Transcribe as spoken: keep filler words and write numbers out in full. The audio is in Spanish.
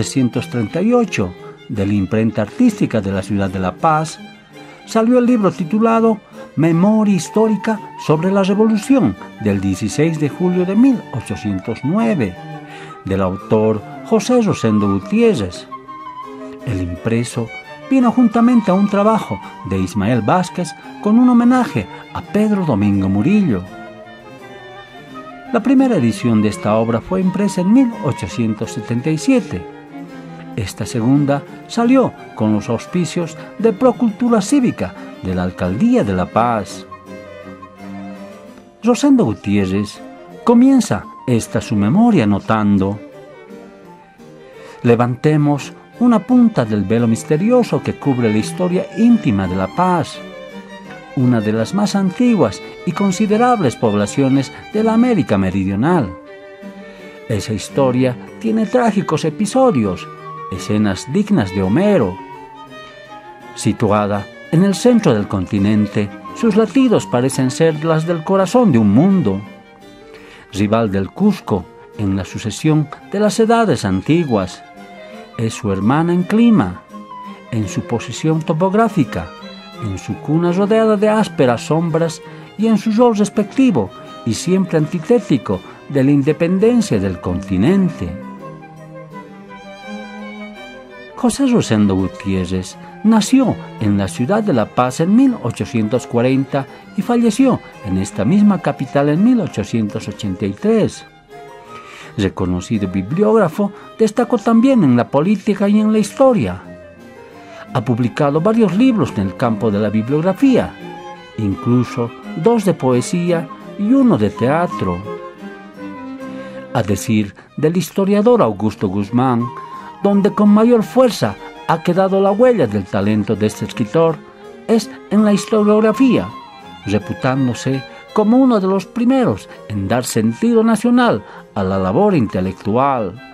novecientos treinta y ocho, de la imprenta artística de la ciudad de La Paz, salió el libro titulado Memoria histórica sobre la Revolución del dieciséis de julio de mil ochocientos nueve, del autor José Rosendo Gutiérrez. El impreso vino juntamente a un trabajo de Ismael Vázquez con un homenaje a Pedro Domingo Murillo. La primera edición de esta obra fue impresa en mil ochocientos setenta y siete. Esta segunda salió con los auspicios de Procultura Cívica de la Alcaldía de La Paz. Rosendo Gutiérrez comienza esta su memoria notando: levantemos una punta del velo misterioso que cubre la historia íntima de La Paz, una de las más antiguas y considerables poblaciones de la América Meridional. Esa historia tiene trágicos episodios, escenas dignas de Homero. Situada en el centro del continente, sus latidos parecen ser las del corazón de un mundo. Rival del Cusco en la sucesión de las edades antiguas, es su hermana en clima, en su posición topográfica, en su cuna rodeada de ásperas sombras y en su rol respectivo y siempre antitético de la independencia del continente. José Rosendo Gutiérrez nació en la ciudad de La Paz en mil ochocientos cuarenta y falleció en esta misma capital en mil ochocientos ochenta y tres. Reconocido bibliógrafo, destacó también en la política y en la historia. Ha publicado varios libros en el campo de la bibliografía, incluso dos de poesía y uno de teatro. A decir del historiador Augusto Guzmán, donde con mayor fuerza ha quedado la huella del talento de este escritor es en la historiografía, reputándose como uno de los primeros en dar sentido nacional a la labor intelectual.